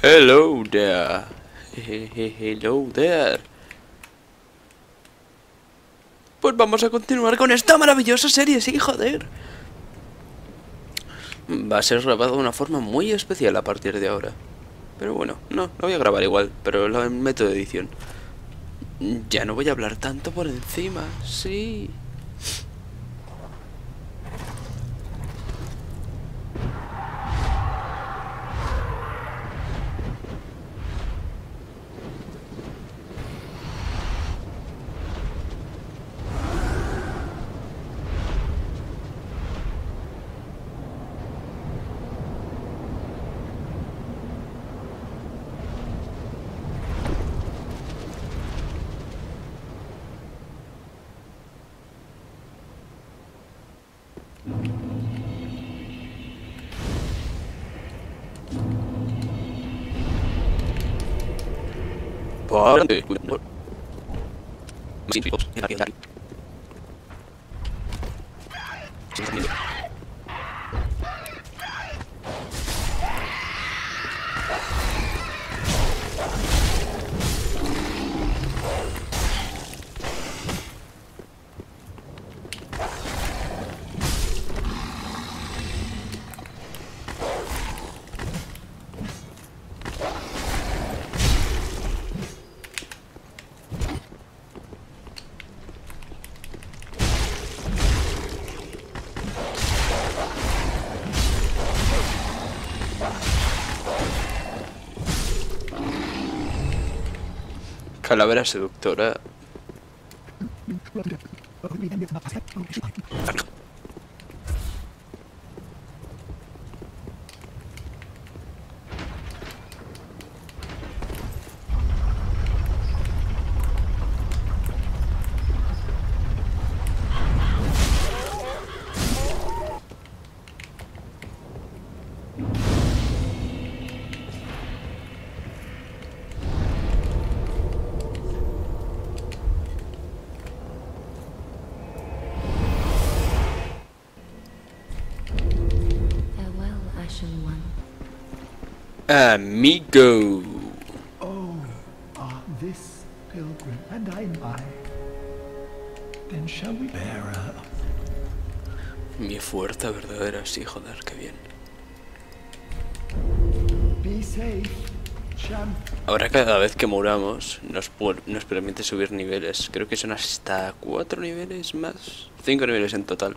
Hello there. Hello there. Pues vamos a continuar con esta maravillosa serie, sí, joder. Va a ser grabado de una forma muy especial a partir de ahora. Pero bueno, no, lo voy a grabar igual, pero lo método de edición. Ya no voy a hablar tanto por encima, sí. Calavera seductora. Amigo. Oh, this pilgrim, and I. Then shall we bear her? Mi fuerza verdadera, sí, joder, qué bien. Be safe, champ. Ahora cada vez que muramos nos permite subir niveles. Creo que son hasta 4 niveles más. 5 niveles en total.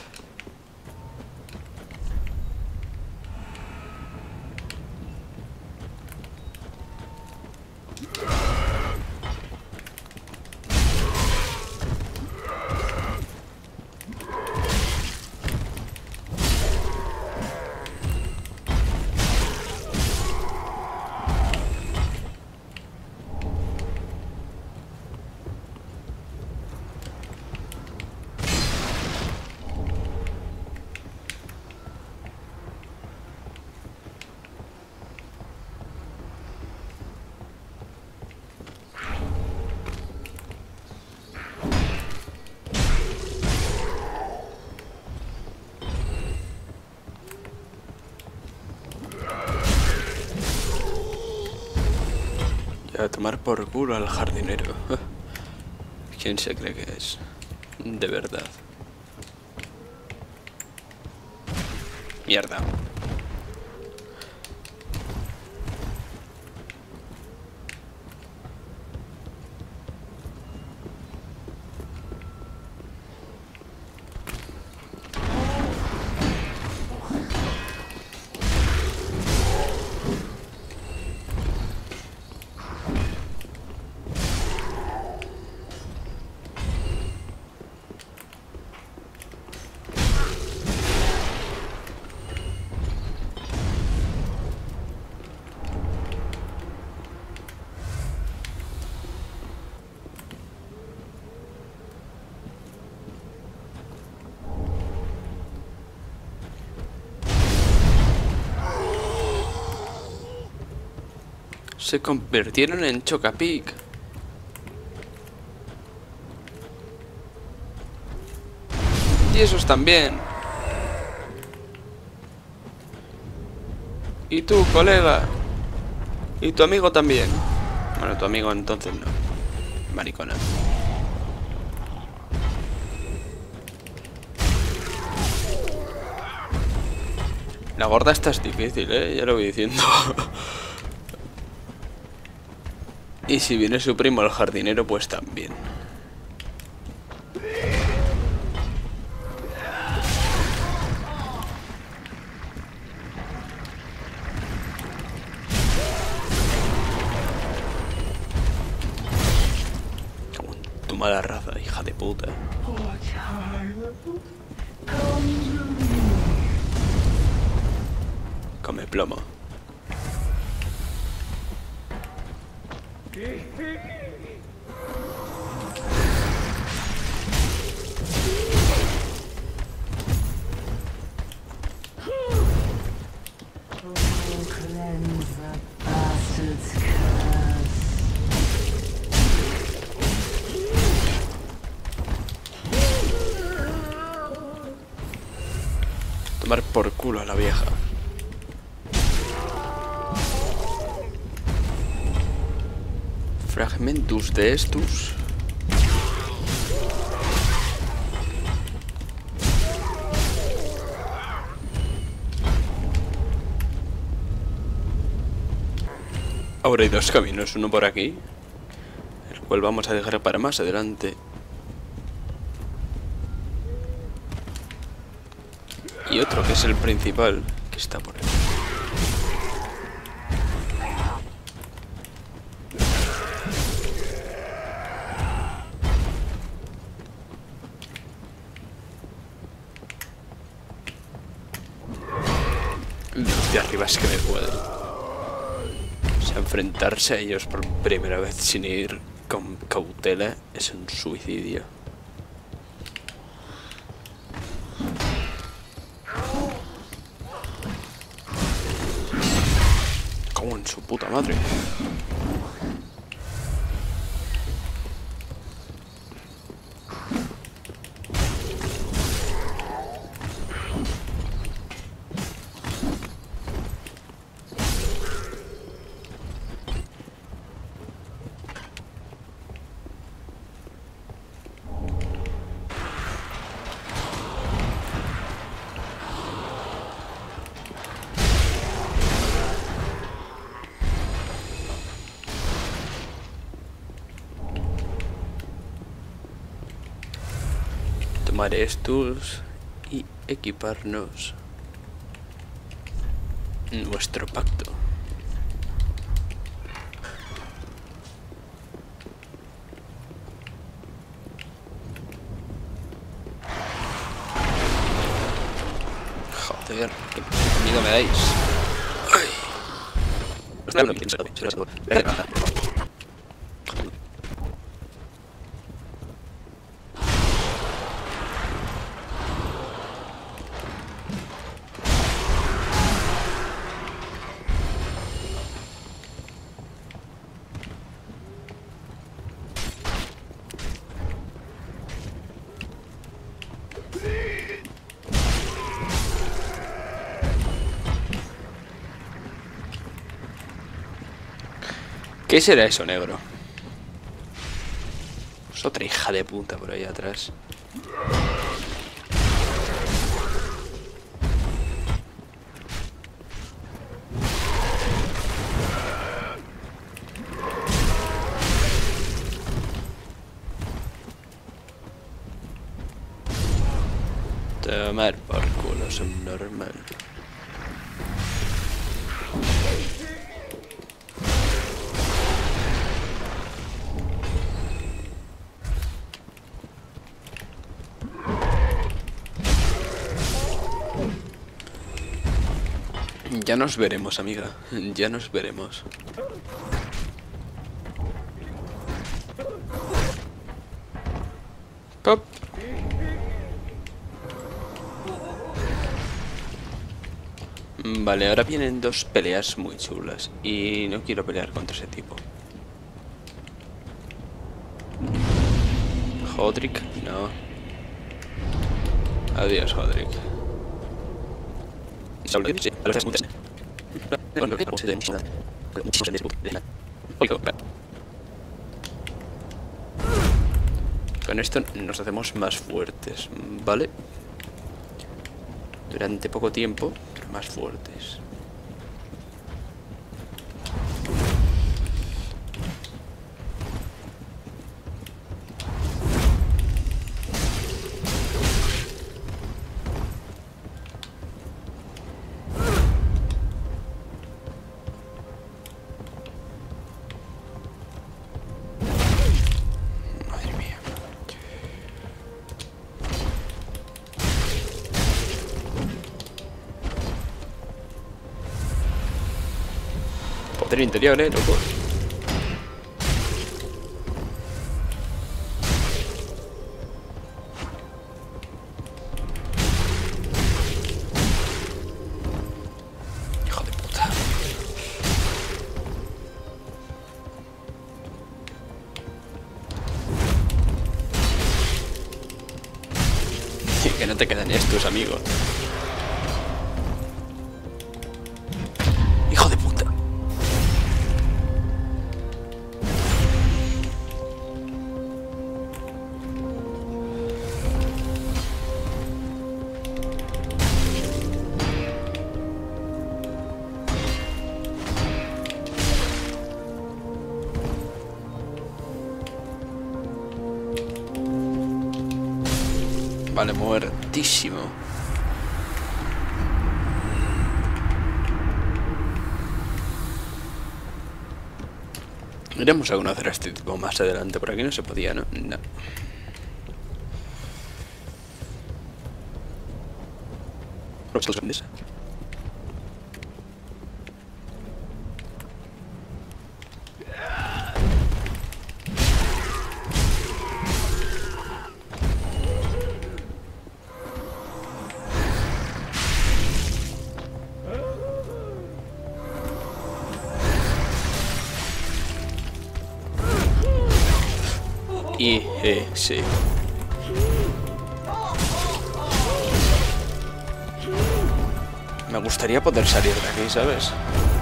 A tomar por culo al jardinero. ¿Quién se cree que es? De verdad. Mierda. Se convirtieron en Chocapic. Y esos también. ¿Y tú, colega? Y tu amigo también. Bueno, tu amigo entonces no. Maricona. La gorda esta es difícil, ya lo voy diciendo. Y si viene su primo el jardinero, pues también. Como en tu mala raza, hija de puta. Come plomo. Tomar por culo a la vieja. Fragmentus de estos. Ahora hay dos caminos, uno por aquí, el cual vamos a dejar para más adelante. Y otro que es el principal, que está por aquí. Los de arriba es que me pueden. O sea, enfrentarse a ellos por primera vez sin ir con cautela es un suicidio. Como en su puta madre. Tomar estos y equiparnos nuestro pacto. Joder, qué miedo me dais. ¿Qué será eso, negro? Es otra hija de puta por ahí atrás. Tomar por culo, son normal. Ya nos veremos, amiga. Ya nos veremos. Pop. Vale, ahora vienen dos peleas muy chulas. Y no quiero pelear contra ese tipo. Hodrick, no. Adiós, Hodrick. Con esto nos hacemos más fuertes, ¿vale? Durante poco tiempo, pero más fuertes. Poder interior, loco. Hijo de puta. Que no te quedan estos, amigo. Hijo de puta. Vale, muertísimo. Iremos a conocer a este tipo más adelante. Por aquí no se podía, ¿no? No. Y sí. Me gustaría poder salir de aquí, ¿sabes?